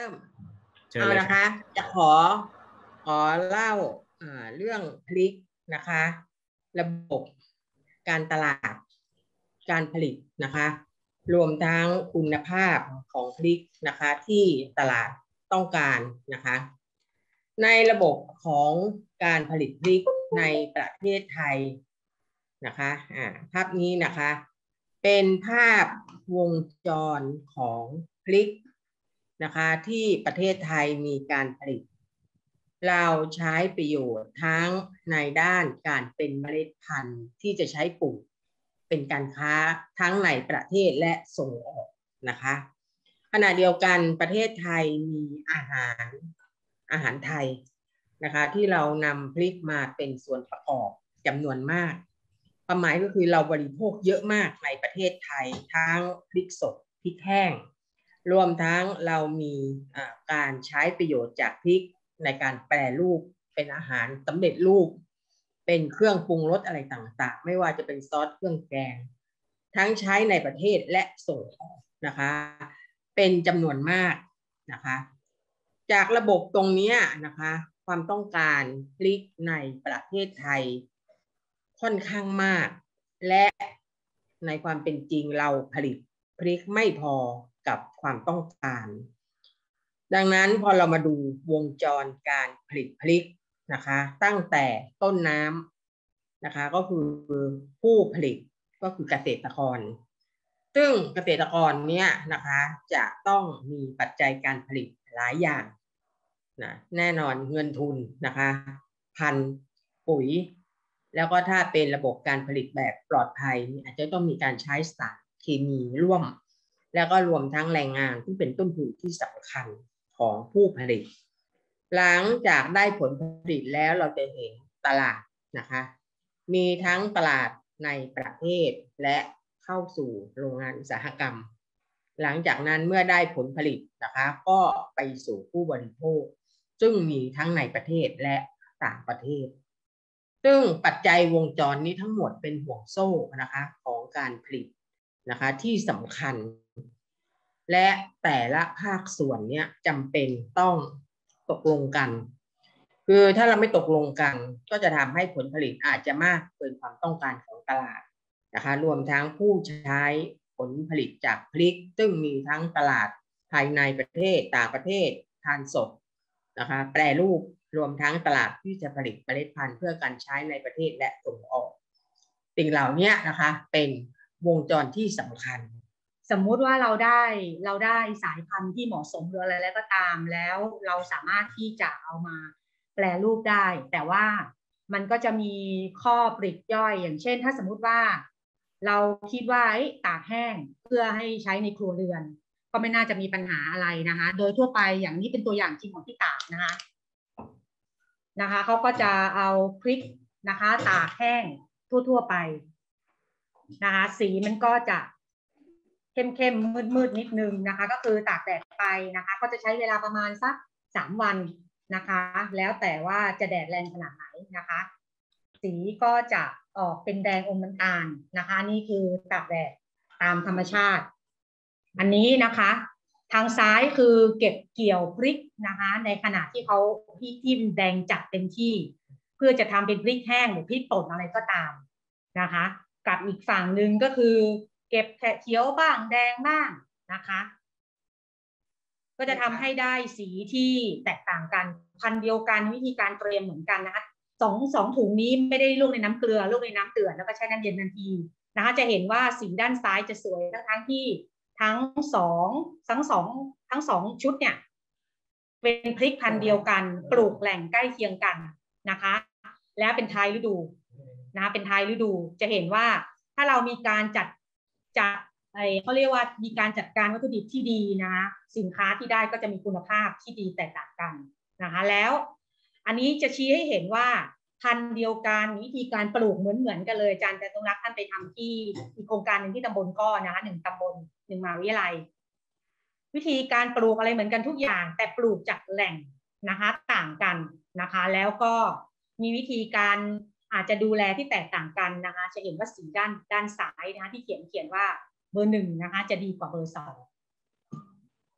ริ่มเชิญเอาเลยนะครัคะบจะขอเล่าเรื่องพริกนะคะ ระบบการตลาดการผลิตนะคะ รวมทั้งคุณภาพของพริกนะคะที่ตลาดต้องการนะคะ ในระบบของการผลิตพริกในประเทศไทยนะคะภาพนี้นะคะเป็นภาพวงจรของพริกนะคะที่ประเทศไทยมีการผลิตเราใช้ประโยชน์ทั้งในด้านการเป็นเมล็ดพันธุ์ที่จะใช้ปลูกเป็นการค้าทั้งในประเทศและส่งออกนะคะขณะเดียวกันประเทศไทยมีอาหารไทยนะคะที่เรานำพริกมาเป็นส่วนประกอบจำนวนมากความหมายก็คือเราบริโภคเยอะมากในประเทศไทยทั้งพริกสดพริกแห้งรวมทั้งเรามีการใช้ประโยชน์จากพริกในการแปรรูปเป็นอาหารสำเร็จรูปเป็นเครื่องปรุงรสอะไรต่างๆไม่ว่าจะเป็นซอสเครื่องแกงทั้งใช้ในประเทศและส่งออกนะคะเป็นจำนวนมากนะคะจากระบบตรงนี้นะคะความต้องการพริกในประเทศไทยค่อนข้างมากและในความเป็นจริงเราผลิตพริกไม่พอกับความต้องการดังนั้นพอเรามาดูวงจรการผลิตพริกนะคะตั้งแต่ต้นน้ำนะคะก็คือผู้ผลิตก็คือเกษตรกรซึ่งเกษตรกรเนี่ยนะคะจะต้องมีปัจจัยการผลิตหลายอย่างนะแน่นอนเงินทุนนะคะพันธุ์ปุ๋ยแล้วก็ถ้าเป็นระบบการผลิตแบบปลอดภัยอาจจะต้องมีการใช้สารเคมีร่วมแล้วก็รวมทั้งแรงงานที่เป็นต้นทุนที่สำคัญของผู้ผลิตหลังจากได้ผลผลิตแล้วเราจะเห็นตลาดนะคะมีทั้งตลาดในประเทศและเข้าสู่โรงงานอุตสาหกรรมหลังจากนั้นเมื่อได้ผลผลิตนะคะก็ไปสู่ผู้บริโภคซึ่งมีทั้งในประเทศและต่างประเทศซึ่งปัจจัยวงจรนี้ทั้งหมดเป็นห่วงโซ่นะคะของการผลิตนะคะที่สำคัญและแต่ละภาคส่วนเนี้ยจำเป็นต้องตกลงกันคือถ้าเราไม่ตกลงกันก็จะทำให้ผลผลิตอาจจะมากเกินความต้องการของตลาดนะคะรวมทั้งผู้ใช้ผลผลิตจากพริกซึ่งมีทั้งตลาดภายในประเทศต่างประเทศทานสดนะคะแปรรูปรวมทั้งตลาดที่จะผลิตเมล็ดพันธุ์เพื่อการใช้ในประเทศและส่งออกสิ่งเหล่านี้นะคะเป็นวงจรที่สำคัญสมมุติว่าเราได้สายพันธุ์ที่เหมาะสมหรืออะไรแล้วก็ตามแล้วเราสามารถที่จะเอามาแปรรูปได้แต่ว่ามันก็จะมีข้อปลีกย่อยอย่างเช่นถ้าสมมุติว่าเราคิดว่าตากแห้งเพื่อให้ใช้ในครัวเรือนก็ไม่น่าจะมีปัญหาอะไรนะคะโดยทั่วไปอย่างนี้เป็นตัวอย่างจริงของที่ตากนะคะเขาก็จะเอาพริกนะคะตากแห้งทั่วไปนะคะสีมันก็จะเข้มมืดนิดนึงนะคะก็คือตากแดดไปนะคะก็จะใช้เวลาประมาณสัก3 วันนะคะแล้วแต่ว่าจะแดดแรงขนาดไหนนะคะสีก็จะออกเป็นแดงอมน้ำตาลนะคะนี่คือตากแดดตามธรรมชาติอันนี้นะคะทางซ้ายคือเก็บเกี่ยวพริกนะคะในขณะที่เขาที่แดงจัดเต็มที่เพื่อจะทำเป็นพริกแห้งหรือพริกป่นอะไรก็ตามนะคะกับอีกฝั่งหนึ่งก็คือเก็บเขียวบ้างแดงบ้างนะคะก็จะทำให้ได้สีที่แตกต่างกันพันเดียวกันวิธีการเตรียมเหมือนกันนะคะสองถุงนี้ไม่ได้ลวกในน้ำเกลือลวกในน้ำเดือดแล้วก็แช่น้ำเย็นทันทีนะคะจะเห็นว่าสีด้านซ้ายจะสวยทั้งที่ทั้งสองชุดเนี่ยเป็นพริกพันธุ์เดียวกันปลูกแหล่งใกล้เคียงกันนะคะและเป็นท้ายฤดูนะคะเป็นท้ายฤดูจะเห็นว่าถ้าเรามีการจัดเขาเรียกว่ามีการจัดการวัตถุดิบที่ดีนะคะสินค้าที่ได้ก็จะมีคุณภาพที่ดีแตกต่างกันนะคะแล้วอันนี้จะชี้ให้เห็นว่าพันธุ์เดียวกันวิธีการปลูกเหมือนกันเลยอาจารย์จตุรักษ์ท่านไปทำที่อีกโครงการหนึ่งที่ตำบลก้อนะคะ1 ตำบล 1 มหาวิทยาลัยวิธีการปลูกอะไรเหมือนกันทุกอย่างแต่ปลูกจากแหล่งนะคะต่างกันนะคะแล้วก็มีวิธีการอาจจะดูแลที่แตกต่างกันนะคะจะเห็นว่าสีด้านซ้ายนะคะที่เขียนว่าเบอร์ 1นะคะจะดีกว่าเบอร์ 2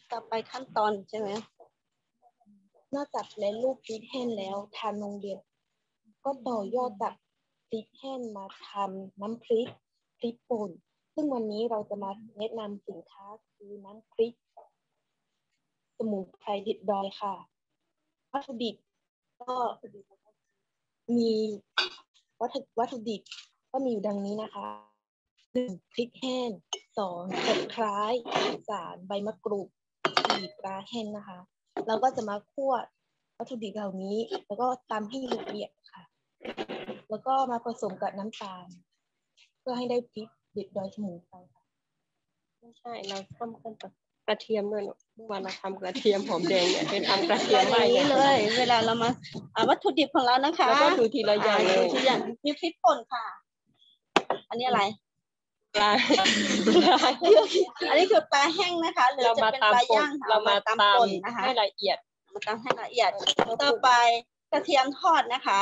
ต่อไปขั้นตอนใช่ไหมนอกจากแปรรูปพริกแห้งแล้วทางโรงเรียนก็ต่อยอดจากพริกแห้งมาทำน้ำพริกป่นซึ่งวันนี้เราจะมาแนะนำสินค้าคือน้ำพริกสมุนไพรดิบดอยค่ะวัตถุดิบก็มีวัตถุดิบก็มีอยู่ดังนี้นะคะ1พริกแห้ง2ตะไคร้3ใบมะกรูด4ปลาแห้งนะคะเราก็จะมาคั่ววัตถุดิบเหล่านี้แล้วก็ตำให้ละเอียดค่ะแล้วก็มาผสมกับน้ำตาลเพื่อให้ได้พริกดิบดอยสมุนไพรค่ะไม่ใช่เราทำกันกระเทียมด้วยเมื่อวานเราทำกระเทียมหอมแดงเนี่ยไปทำกระเทียมอะไรนี้เลยเวลาเรามาวัตถุดิบของเรานะคะแล้วก็ดูทีละอย่างเลยทีละอย่างมีพริกป่นค่ะอันนี้อะไรปลาอันนี้คือปลาแห้งนะคะหรือจะเป็นปลาย่างเรามาตำป่นนะคะให้ละเอียดมาตำให้ละเอียดต่อไปกระเทียมทอดนะคะ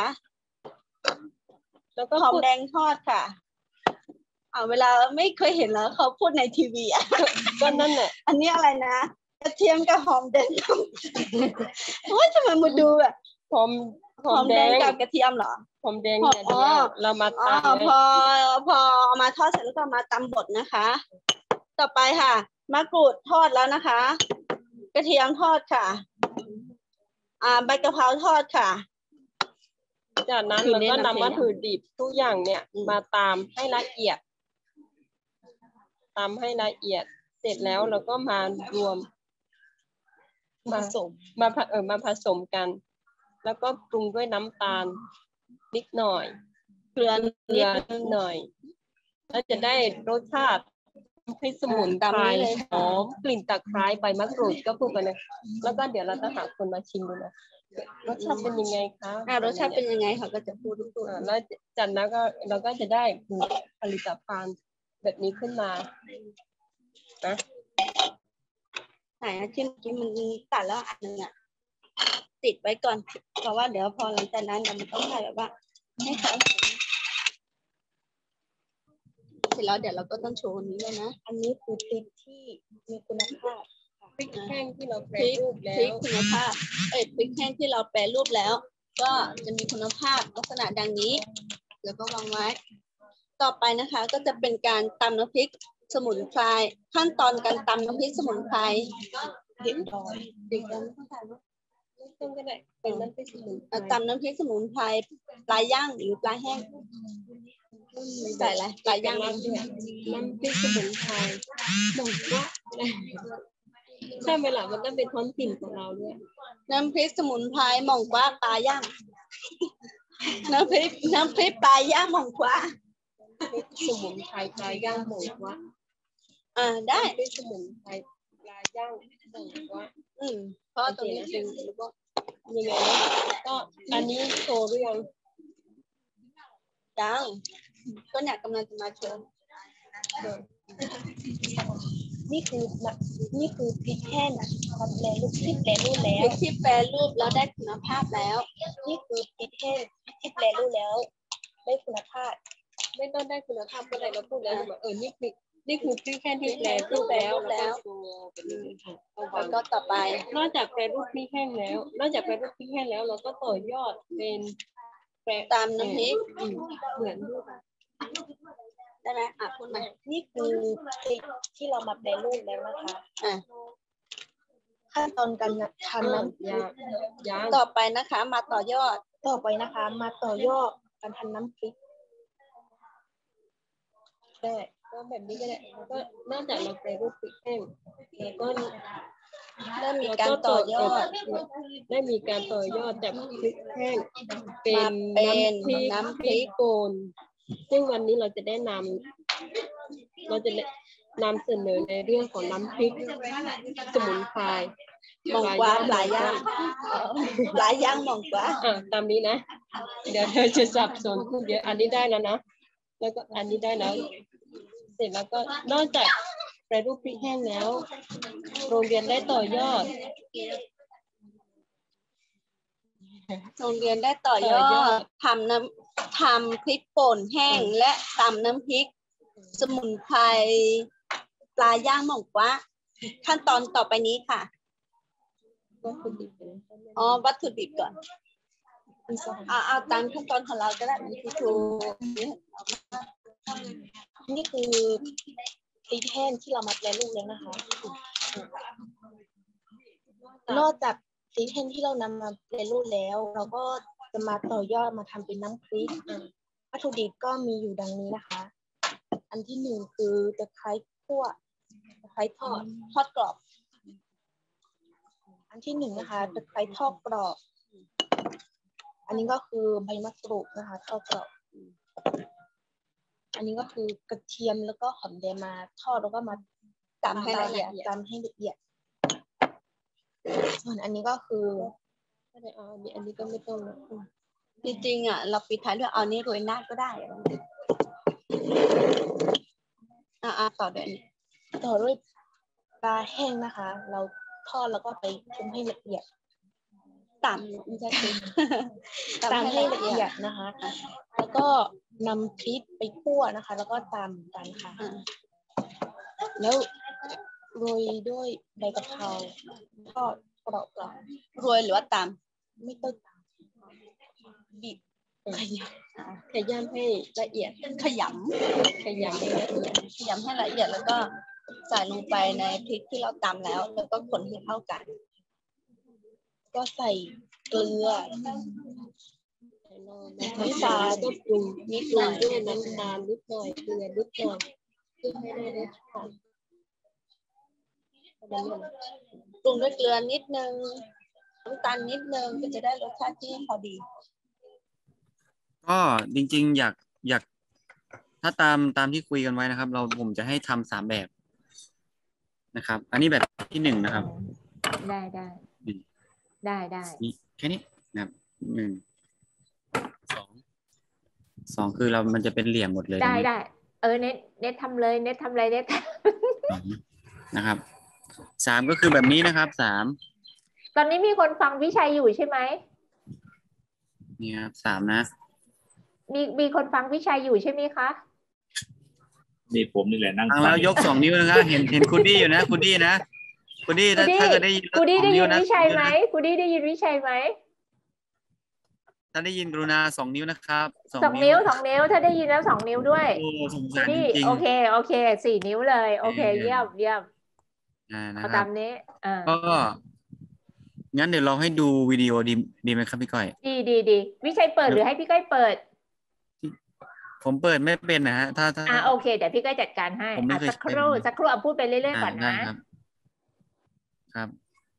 แล้วก็หอมแดงทอดค่ะเวลาไม่เคยเห็นแล้วเขาพูดในทีวีก็นั่นแหละอันนี้อะไรนะกระเทียมกับหอมแดงโอ้ยทำไมมาดูแบบหอมแดงกับกระเทียมเหรอหอมแดงเนี่ยเดี๋ยวเรามาตำพอเอามาทอดเสร็จแล้วก็มาตำบดนะคะต่อไปค่ะมะกรูดทอดแล้วนะคะกระเทียมทอดค่ะใบกะเพราทอดค่ะจากนั้นเราก็นำวัตถุดิบทุกอย่างเนี่ยมาตำให้ละเอียดเสร็จแล้วเราก็มารวมมาผสมกันแล้วก็ปรุงด้วยน้ำตาลนิดหน่อยเกลือนิดหน่อยแล้วจะได้รสชาติพริกสมุนไพรหอมกลิ่นตะไคร้ใบมะกรูดก็พูดไปเลยแล้วก็เดี๋ยวเราจะหาคนมาชิมดูนะรสชาติเป็นยังไงคะรสชาติเป็นยังไงเขาก็จะพูดทุกๆแล้วจากนั้นก็เราก็จะได้ผลิตภัณฑ์แบบนี้ขึ้นมานะไหนที่มันตัดแล้วอันนึงอ่ะติดไว้ก่อนเพราะว่าเดี๋ยวพอหลังจากนั้นมันต้องถ่ายแบบว่าให้เขาเสร็จแล้วเดี๋ยวเราก็ต้องโชว์นี้เลยนะอันนี้คือพริกที่มีคุณภาพพริกแห้งที่เราแปรรูปแล้วพริกคุณภาพพริกแห้งที่เราแปรรูปแล้วก็จะมีคุณภาพลักษณะดังนี้แล้วก็วางไว้ต่อไปนะคะก็จะเป็นการตำน้ำพริกสมุนไพรขั้นตอนการตำน้ำพริกสมุนไพรเด็กดอยไม่ต้องก็ได้เป็นน้ำพริกสมุนไพรตำน้ำพริกสมุนไพรปลาย่างหรือปลาแห้งใส่อะไรปลาย่างน้ำพริกสมุนไพรบอกว่าใช่ไหมล่ะมันต้องเป็นท้องถิ่นของเราด้วยน้ำพริกสมุนไพรหม่องกว่าปลาย่างน้ำพริกปลาย่างหม่องกว่าสมุนไพรปลาย่างหม่องกว่าได้เป็นสมุนไพรปลาย่างหม่องกว่าเพราะตรงนี้เป็นยังไงนะก็อันนี้โชว์หรือยังก็เนี่ยกำลังจะมาโชว์นี่คือพริกแห้งทำแปรรูปที่แปรรูปแล้วที่แปรรูปแล้วได้คุณภาพแล้วนี่คือพริกแห้งที่แปรรูปแล้วได้คุณภาพไม่ต้องได้คุณภาพก็ได้เราพูดแล้วนี่คือพริกแห้งที่แปรรูปแล้วแล้วก็ต่อไปนอกจากแปรรูปพริกแห้งแล้วเราก็ต่อยอดเป็นตามน้ำพริกเหมือนด้วยได้ไหมพูดมานี่คือพริกที่เรามาแปรรูปแล้วนะคะขั้นตอนการทำน้ำพริกต่อไปนะคะมาต่อยอดการทำน้ำพริกได้ก็แบบนี้ก็ได้ก็นอกจากเราแปรรูปพริกแห้งแล้วก็ได้มีการต่อยอดจากพริกแห้งเป็นน้ำพริกป่นซึ่งวันนี้เราจะนำเสนอในเรื่องของน้ำพริกสมุนไพรหม่องกว่าปลาย่างหม่องกว่าตามนี้นะเดี๋ยวเธอจะสับสนเยอะอันนี้ได้แล้วนะแล้วก็อันนี้ได้แล้วเสร็จแล้วก็นอกจากแปรรูปพริกแห้งแล้วโรงเรียนได้ต่อยอดทำพริกป่นแห้งและตำน้ำพริกสมุนไพรปลาย่างหม่องกว่าขั้นตอนต่อไปนี้ค่ะอ๋อวัตถุดิบก่อนเอาตามขั้นตอนของเราก็ได้นี่คือนี่คือพริกแห้งที่เรามาแปรรูปแล้วนะคะนอกจากพริกแห้งที่เรานำมาแปรรูปแล้ว เราก็จะมาต่อยอดมาทำเป็นน้ำพริกวัตถุดิบก็มีอยู่ดังนี้นะคะ อันที่หนึ่งคือตะไคร้คั่วตะไคร้ทอดกรอบอันที่หนึ่งนะคะตะไคร้ทอดกรอบอันนี้ก็คือใบมะกรูดนะคะทอดกรอบอันนี้ก็คือกระเทียมแล้วก็หอมแดงมาทอดแล้วก็มาตำให้ละเอียดส่วนอันนี้ก็คืออันนี้ก็ไม่ต้องจริงๆเราปิดท้ายด้วยเอานี้โรยหน้าก็ได้ต่อด้วยปลาแห้งนะคะ เราทอดแล้วก็ไปต้มให้ละเอียดตำไม่ใช่ตำให้ละเอียดนะคะ แล้วก็นำพริกไปคั่วนะคะ แล้วก็ตำกันค่ะแล้วโรยด้วยใบกะเพราทอดกรอบโรยหรือว่าตำไม่ต้องบีบขยำให้ละเอียดขยำให้ละเอียดแล้วก็ใส่ลงไปในพริกที่เราตำแล้วก็คนให้เข้ากันก็ใส่เกลือน้ำตาลก็ปรุงด้วยน้ำตาลนิดหน่อยเกลือนิดหน่อยเพื่อให้ได้รสชาติปรุงด้วยเกลือนิดนึงน้ำตาลนิดนึงก็จะได้รสชาติที่พอดีก็จริงๆอยากถ้าตามที่คุยกันไว้นะครับผมจะให้ทำ3 แบบนะครับ อันนี้แบบที่1นะครับได้แค่นี้นะครับ1 2คือมันจะเป็นเหลี่ยมหมดเลยได้เน็ตทำเลยเน็ตทำอะไรเน็ตนะครับ3ก็คือแบบนี้นะครับ3 ตอนนี้มีคนฟังวิชัยอยู่ใช่ไหมนี่ครับ3นะมีคนฟังวิชัยอยู่ใช่ไหมคะนี่ผมนี่แหละนั่งฟังแล้วยก2 นิ้วนะครับเห็นคุณดี้อยู่นะคุณดี้นะคุณดี้ถ้าเกิดได้ยินคุณดี้ได้ยินวิชัยไหมคุณดี้ได้ยินวิชัยไหมถ้าได้ยินกรุณา2 นิ้วนะครับ 2 นิ้วถ้าได้ยินแล้ว2 นิ้วด้วยคุณดี้โอเค4 นิ้วเลยโอเคเยี่ยมเอาตามนี้ก็งั้นเดี๋ยวเราให้ดูวิดีโอดีไหมครับพี่ก้อยดีวิชัยเปิดหรือให้พี่ก้อยเปิดผมเปิดไม่เป็นนะฮะถ้าโอเคเดี๋ยวพี่ก้อยจัดการให้สักครู่พูดไปเรื่อยๆก่อนนะครับ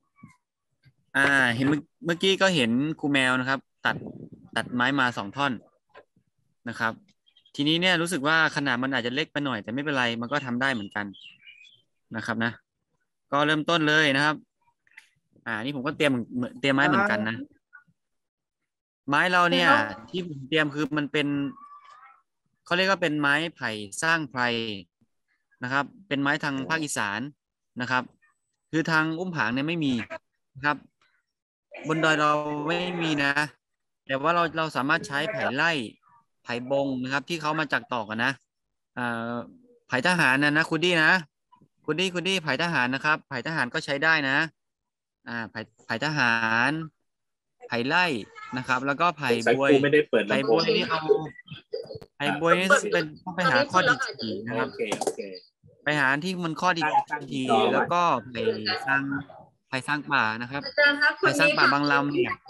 เห็นเมื่อกี้ก็เห็นครูแมวนะครับตัดไม้มา2 ท่อนนะครับทีนี้เนี่ยรู้สึกว่าขนาดมันอาจจะเล็กไปหน่อยแต่ไม่เป็นไรมันก็ทำได้เหมือนกันนะครับนะก็เริ่มต้นเลยนะครับนี่ผมก็เตรียมไม้เหมือนกันนะไม้เราเนี่ยที่ผมเตรียมคือมันเป็นเขาเรียกว่าเป็นไม้ไผ่สร้างไพรนะครับเป็นไม้ทางภาคอีสานนะครับคือทางอุ้มผางเนี่ยไม่มีนะครับบนดอยเราไม่มีนะแต่ว่าเราสามารถใช้ไผ่ไล่ไผ่บงนะครับที่เขามาจากตอกกันนะไผ่ทหารนะคุณดี้นะคุณดี้ไผ่ทหารนะครับไผ่ทหารก็ใช้ได้นะไผ่ทหารไผ่ไล่นะครับแล้วก็ไผ่บวยไผ่บวยนี่ไผ่บวยนี่เป็นต้องไปหาข้อดีนะครับไปหาที่มันข้อดีแล้วก็ไผ่สร้างป่านะครับไผ่สร้างป่าบางลำเนี่ย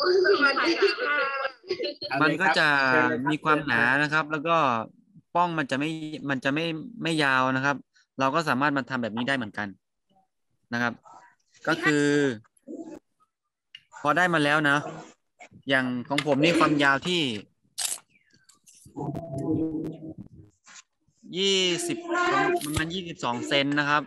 มันก็จะมีความหนานะครับแล้วก็ป้องมันจะไม่ยาวนะครับเราก็สามารถมาทำแบบนี้ได้เหมือนกันนะครับก็คือพอได้มาแล้วนะอย่างของผมนี่ความยาวที่ประมาณ22 เซนนะครับ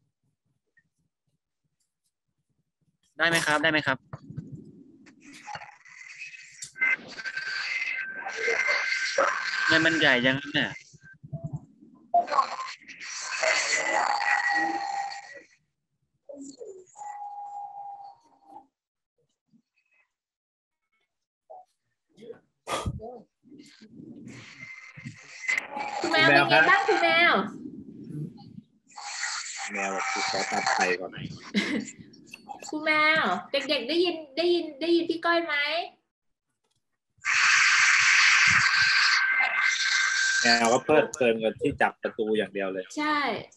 ได้ไหมครับไงมันใหญ่ยังเนี่ยคุณแมวเป็นไงบ้างคุณแมวแมวคือขอตัดไปก่อนคุณแมวเด็กๆได้ยินพี่ก้อยไหมแมวก็เพลิดเพลินกับที่จับประตูอย่างเดียวเลยใช่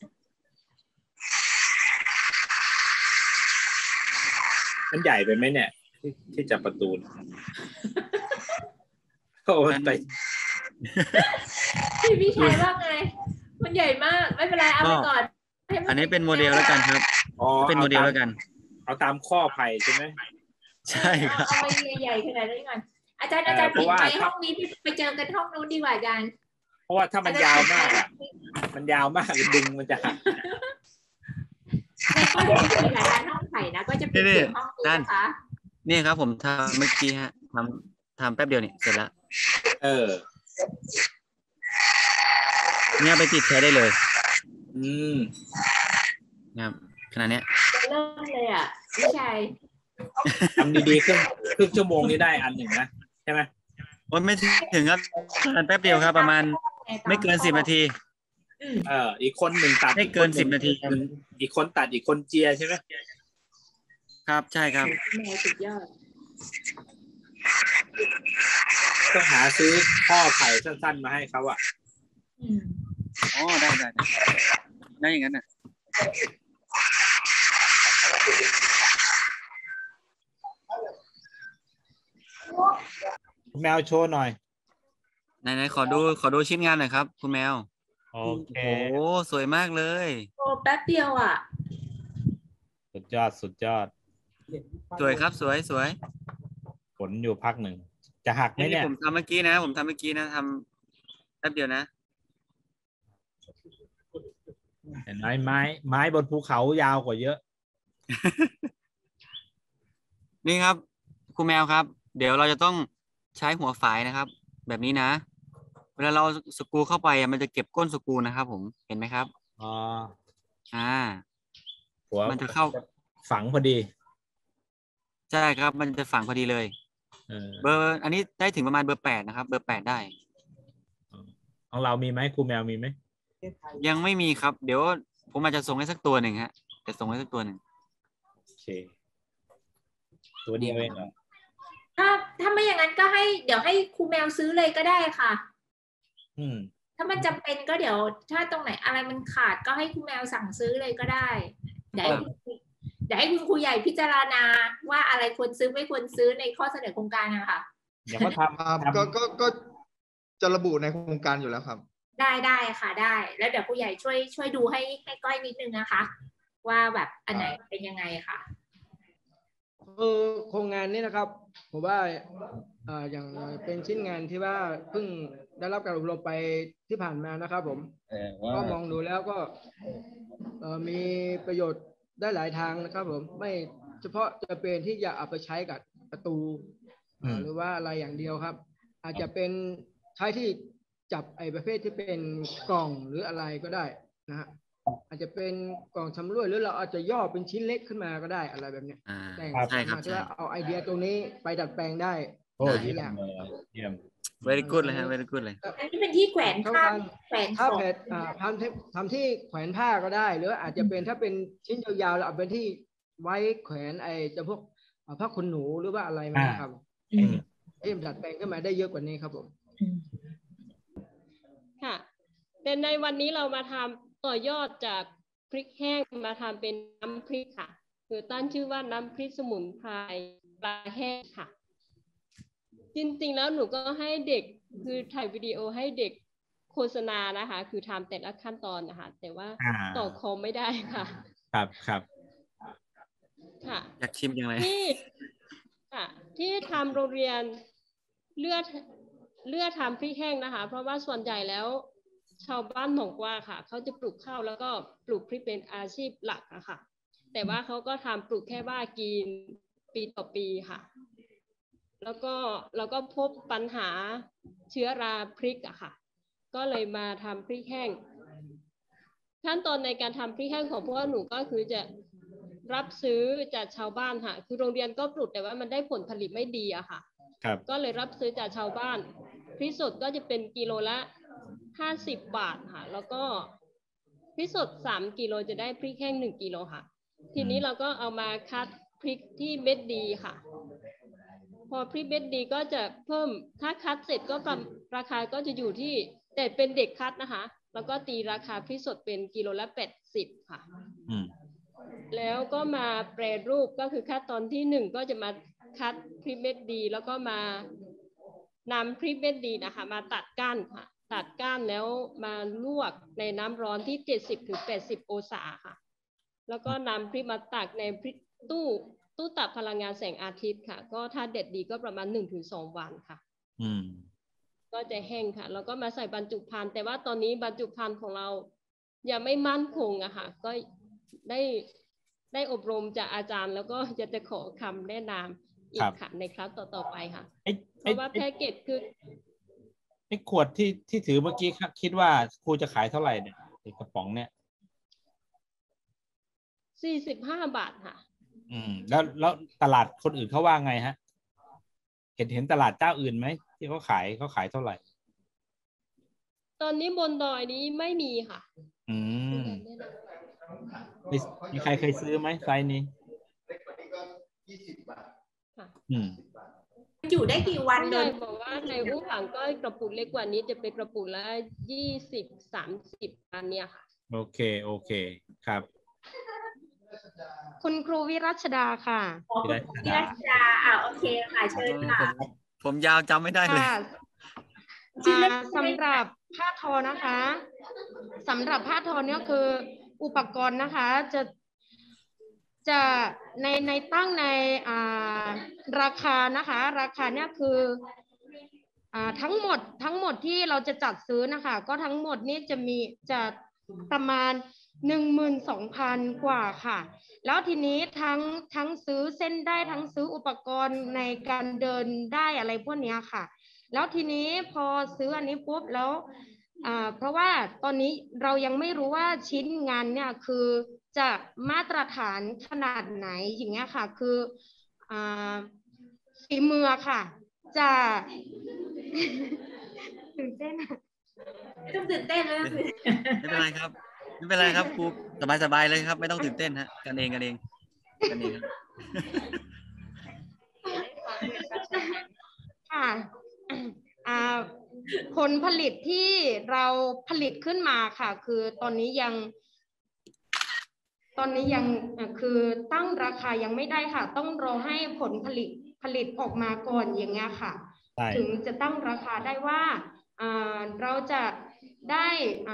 มันใหญ่ไปไหมเนี่ยที่จับประตูโอ้ยไปพี่ชายว่าไง มันใหญ่มากไม่เป็นไรเอาไปก่อนอันนี้เป็นโมเดลแล้วกันครับอ๋อเป็นโมเดลแล้วกันเอาตามข้อไผ่ใช่ไหมใช่ครับเอาไปใหญ่ๆขนาดนี้ก่อนอาจารย์ปิดไมค์ห้องนี้ไปเจอกันห้องนู้นดีกว่าอาจารย์เพราะว่าถ้ามันยาวมากอ่ะมันยาวมากดึงมันจะหักในก็จะมีหลายร้านห้องไข่นะก็จะเป็นเสียงห้องนี้นะคะนี่ครับผมทำเมื่อกี้ฮะทำแป๊บเดียวเนี่ยเสร็จแล้ว เนี่ยไปติดใช้ได้เลย นะครับขนาดเนี้ยเริ่มเลยอ่ะพี่ชายทำดีๆครึ่งชั่วโมงนี้ได้อันหนึ่งนะใช่ไหมโอ้ยไม่ถึงครับแป๊บเดียวครับประมาณไม่เกิน10 นาทีอีกคนหนึ่งตัดไม่เกิน10 นาทีอีกคนตัดอีกคนเจียใช่ไหมครับใช่ครับแม่สุดยอดต้องหาซื้อข้อไผ่สั้นๆมาให้เขาอ่ะอ๋อได้อย่างนั้นน่ะแมวโชว์หน่อยไหนขอดูชิ้นงานหน่อยครับคุณแมวโอเคโอ้โหสวยมากเลยโอ้แป๊บเดียวอ่ะสุดยอดสวยครับสวยฝนอยู่พักหนึ่งจะหักไหมนี่เนี่ยผมทำเมื่อกี้นะทำแป๊บเดียวนะเห็นไหมไม้บนภูเขายาวกว่าเยอะนี่ครับครูแมวครับ เดี๋ยวเราจะต้องใช้หัวฝายนะครับ แบบนี้นะ เวลาเราสกรูเข้าไปมันจะเก็บก้นสกรูนะครับผมเห็นไหมครับหัวมันจะเข้าฝังพอดีใช่ครับมันจะฝังพอดีเลยเบอร์อันนี้ได้ถึงประมาณเบอร์ 8นะครับเบอร์ 8ได้ของเรามีไหมครูแมวมีไหมยังไม่มีครับเดี๋ยวผมอาจจะส่งให้สักตัวหนึ่งฮะจะส่งให้สักตัวหนึ่งโอเคตัวเดียวเองเหรอถ้าไม่อย่างนั้นก็เดี๋ยวให้ครูแมวซื้อเลยก็ได้ค่ะ ถ้ามันจำเป็นก็เดี๋ยวถ้าตรงไหนอะไรมันขาดก็ให้ครูแมวสั่งซื้อเลยก็ได้เดี๋ยวให้คุณครูใหญ่พิจารณาว่าอะไรควรซื้อไม่ควรซื้อในข้อเสนอโครงการนะคะเดี๋ยวก็ทำก็จะระบุในโครงการอยู่แล้วครับได้ค่ะได้แล้วเดี๋ยวครูใหญ่ช่วยดูให้ก้อยนิดนึงนะคะ ว่าแบบอันไหนเป็นยังไงค่ะโครงงานนี้นะครับผมว่าอย่างเป็นชิ้นงานที่ว่าเพิ่งได้รับการอบรมไปที่ผ่านมานะครับผมก็มองดูแล้วก็มีประโยชน์ได้หลายทางนะครับผมไม่เฉพาะจะเป็นที่จะเอาไปใช้กับประตูหรือว่าอะไรอย่างเดียวครับอาจจะเป็นใช้ที่จับไอ้ประเภทที่เป็นกล่องหรืออะไรก็ได้นะฮะอาจจะเป็นกล่องชำร่วยหรือเราอาจจะย่อเป็นชิ้นเล็กขึ้นมาก็ได้อะไรแบบนี้แต่สามารถที่จะเอาไอเดียตรงนี้ไปดัดแปลงได้โอ้เยี่ยม very good เลยฮะ very good เลยอันนี้เป็นที่แขวนผ้าแขวนถ้าแผ่นทำที่แขวนผ้าก็ได้หรืออาจจะเป็นถ้าเป็นชิ้นยาวๆแล้วเอาเป็นที่ไว้แขวนไอ้จะพวกผ้าขนหนูหรือว่าอะไรมาครับให้ดัดแปลงขึ้นมาได้เยอะกว่านี้ครับผมค่ะแต่ในวันนี้เรามาทำต่อยอดจากพริกแห้งมาทำเป็นน้ำพริกค่ะคือตั้งชื่อว่าน้ำพริกสมุนไพรปลาแห้งค่ะจริงๆแล้วหนูก็ให้เด็กคือถ่ายวิดีโอให้เด็กโฆษณานะคะคือทำแต่ละขั้นตอนนะคะแต่ว่าต่อคอมไม่ได้ค่ะครับค่ะอยากชิมยังไงที่ทำโรงเรียนเลือดทำพริกแห้งนะคะเพราะว่าส่วนใหญ่แล้วชาวบ้านหนองกว่าค่ะเขาจะปลูกข้าวแล้วก็ปลูกพริกเป็นอาชีพหลักอะค่ะแต่ว่าเขาก็ทำปลูกแค่ว่ากินปีต่อปีค่ะแล้วก็พบปัญหาเชื้อราพริกอะค่ะก็เลยมาทำพริกแห้งขั้นตอนในการทำพริกแห้งของพวกหนูก็คือจะรับซื้อจากชาวบ้านค่ะคือโรงเรียนก็ปลูกแต่ว่ามันได้ผลผลิตไม่ดีอะค่ะครับก็เลยรับซื้อจากชาวบ้านพริกสดก็จะเป็นกิโลละ50 บาทค่ะแล้วก็พริกสด3 กิโลจะได้พริกแห้ง1 กิโลค่ะทีนี้เราก็เอามาคัดพริกที่เม็ดดีค่ะพอพริกเม็ดดีก็จะเพิ่มถ้าคัดเสร็จก็ราคาก็จะอยู่ที่แต่เป็นเด็กคัดนะคะแล้วก็ตีราคาพริกสดเป็นกิโลละ80ค่ะแล้วก็มาแปรรูปก็คือขั้นตอนที่1ก็จะมาคัดพริกเม็ดดีแล้วก็มานำพริกเม็ดดีนะคะมาตัดก้านค่ะตัดก้านแล้วมาลวกในน้ำร้อนที่70-80 องศาค่ะแล้วก็นำพริกมาตักในพริกตู้ตักพลังงานแสงอาทิตย์ค่ะก็ถ้าเด็ดดีก็ประมาณ 1-2 วันค่ะก็จะแห้งค่ะแล้วก็มาใส่บรรจุภัณฑ์แต่ว่าตอนนี้บรรจุภัณฑ์ของเรายังไม่มั่นคงอะค่ะก็ได้อบรมจากอาจารย์แล้วก็จะขอคำแนะนำอีกค่ะในคลาสต่อไปค่ะเพราะว่าแพ็กเกจคือไอ้ขวดที่ถือเมื่อกี้คิดว่าครูจะขายเท่าไหร่เนี่ยกระป๋องเนี่ย 45 บาทค่ะแล้วตลาดคนอื่นเขาว่าไงฮะเห็นตลาดเจ้าอื่นไหมที่เขาขายเท่าไหร่ตอนนี้บนดอยนี้ไม่มีค่ะมีใครเคยซื้อไหมไซส์นี้อยู่ได้กี่วันเลยบอกว่าในอุ้งถังก็กระปุกเล็กกว่านี้จะเป็นกระปุกละ20-30 อันเนี่ยค่ะโอเคครับคุณครูวิรัชดาค่ะวิรัชดาโอเคค่ะเชิญค่ะผมยาวจำไม่ได้เลยสำหรับผ้าทอนะคะสำหรับผ้าทอเนี่ยคืออุปกรณ์นะคะจะในตั้งในราคานะคะราคาเนี่ยคือทั้งหมดที่เราจะจัดซื้อนะคะก็ทั้งหมดนี้จะประมาณ 12,000 กว่าค่ะแล้วทีนี้ทั้งซื้อเส้นได้ทั้งซื้ออุปกรณ์ในการเดินได้อะไรพวกนี้ค่ะแล้วทีนี้พอซื้ออันนี้ปุ๊บแล้วเพราะว่าตอนนี้เรายังไม่รู้ว่าชิ้นงานเนี่ยคือจะมาตรฐานขนาดไหนอย่างเงี้ยค่ะคือฝีมือค่ะจะตื่นเต้นไม่ต้องตื่นเต้นเลยไม่เป็นไรครับไม่เป็นไรครับครูสบายเลยครับไม่ต้องตื่นเต้นฮะกันเองค่ะผลผลิตที่เราผลิตขึ้นมาค่ะคือตอนนี้ยังคือตั้งราคายังไม่ได้ค่ะต้องรอให้ผลผลิตออกมาก่อนอย่างเงี้ยค่ะถึงจะตั้งราคาได้ว่าเราจะได้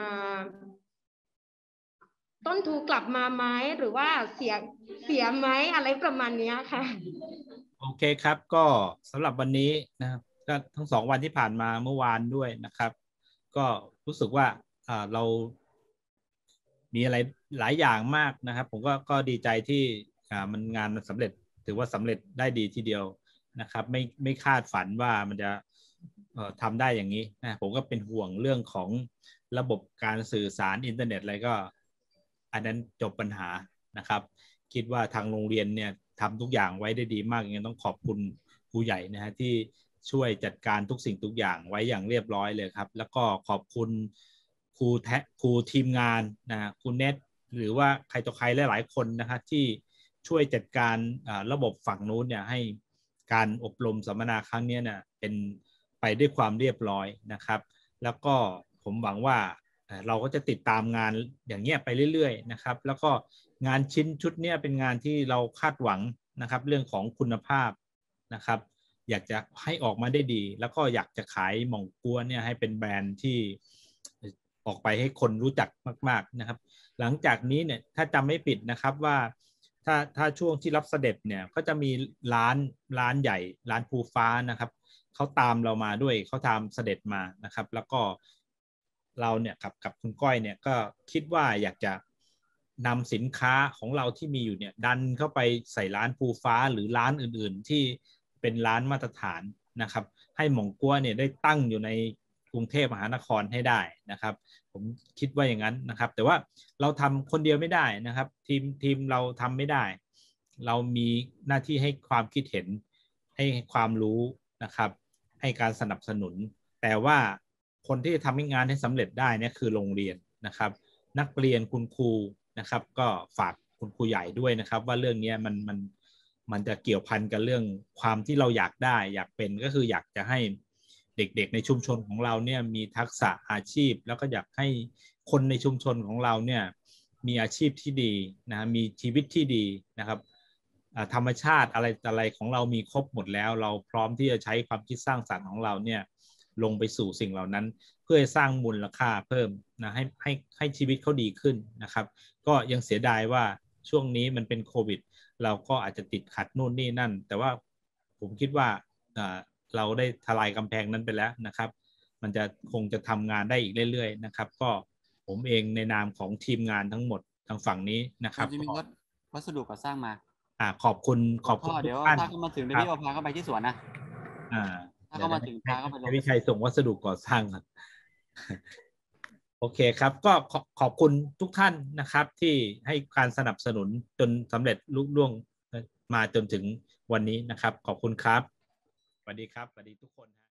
ต้นทุนกลับมาไหมหรือว่าเสียไหมอะไรประมาณนี้ค่ะโอเคครับก็สำหรับวันนี้นะครับก็ทั้ง2 วันที่ผ่านมาเมื่อวานด้วยนะครับก็รู้สึกว่าเรามีอะไรหลายอย่างมากนะครับผมก็ดีใจที่มันงานมันสำเร็จถือว่าสำเร็จได้ดีทีเดียวนะครับไม่คาดฝันว่ามันจะทำได้อย่างนี้นะผมก็เป็นห่วงเรื่องของระบบการสื่อสารอินเทอร์เน็ตอะไรก็อันนั้นจบปัญหานะครับคิดว่าทางโรงเรียนเนี่ยทำทุกอย่างไว้ได้ดีมากยังไงต้องขอบคุณครูใหญ่นะฮะที่ช่วยจัดการทุกสิ่งทุกอย่างไว้อย่างเรียบร้อยเลยครับแล้วก็ขอบคุณครูทีมงานนะครูเน็ตหรือว่าใครต่อใครหลายๆคนนะครับที่ช่วยจัดการระบบฝั่งนู้นเนี่ยให้การอบรมสัมมนาครั้งนี้เนี่ยเป็นไปด้วยความเรียบร้อยนะครับแล้วก็ผมหวังว่าเราก็จะติดตามงานอย่างเงี้ยไปเรื่อยๆนะครับแล้วก็งานชิ้นชุดเนี้ยเป็นงานที่เราคาดหวังนะครับเรื่องของคุณภาพนะครับอยากจะให้ออกมาได้ดีแล้วก็อยากจะขายหม่องกัวเนี่ยให้เป็นแบรนด์ที่ออกไปให้คนรู้จักมากๆนะครับหลังจากนี้เนี่ยถ้าจำไม่ผิดนะครับว่าถ้าช่วงที่รับเสด็จเนี่ยก็จะมีร้านใหญ่ร้านภูฟ้านะครับเขาตามเรามาด้วยเขาตามเสด็จมานะครับแล้วก็เราเนี่ยกับคุณก้อยเนี่ยก็คิดว่าอยากจะนำสินค้าของเราที่มีอยู่เนี่ยดันเข้าไปใส่ร้านภูฟ้าหรือร้านอื่นๆที่เป็นร้านมาตรฐานนะครับให้หม่องกัวเนี่ยได้ตั้งอยู่ในกรุงเทพมหานครให้ได้นะครับผมคิดว่าอย่างนั้นนะครับแต่ว่าเราทำคนเดียวไม่ได้นะครับทีมเราทำไม่ได้เรามีหน้าที่ให้ความคิดเห็นให้ความรู้นะครับให้การสนับสนุนแต่ว่าคนที่จะทำให้งานให้สำเร็จได้เนี่ยคือโรงเรียนนะครับนักเรียนคุณครูนะครับก็ฝากคุณครูใหญ่ด้วยนะครับว่าเรื่องนี้มันจะเกี่ยวพันกับเรื่องความที่เราอยากได้อยากเป็นก็คืออยากจะให้เด็กๆในชุมชนของเราเนี่ยมีทักษะอาชีพแล้วก็อยากให้คนในชุมชนของเราเนี่ยมีอาชีพที่ดีนะมีชีวิตที่ดีนะครับธรรมชาติอะไรของเรามีครบหมดแล้วเราพร้อมที่จะใช้ความคิดสร้างสรรค์ของเราเนี่ยลงไปสู่สิ่งเหล่านั้นเพื่อสร้างมูลค่าเพิ่มนะให้ชีวิตเขาดีขึ้นนะครับก็ยังเสียดายว่าช่วงนี้มันเป็นโควิดเราก็อาจจะติดขัดนู่นนี่นั่นแต่ว่าผมคิดว่าเราได้ทลายกำแพงนั้นไปแล้วนะครับมันจะคงจะทำงานได้อีกเรื่อยๆนะครับก็ผมเองในนามของทีมงานทั้งหมดทางฝั่งนี้นะครับจะมีรถวัสดุก่อสร้างมาขอบคุณเดี๋ยวถ้าเข้ามาถึงพี่เอาพาเข้าไปที่สวนนะถ้าเข้ามาถึงพาเข้าไปลงพี่ชัยส่งวัสดุก่อสร้างครับโอเคครับก็ขอบคุณทุกท่านนะครับที่ให้การสนับสนุนจนสำเร็จลุล่วงมาจนถึงวันนี้นะครับขอบคุณครับสวัสดีครับสวัสดีทุกคน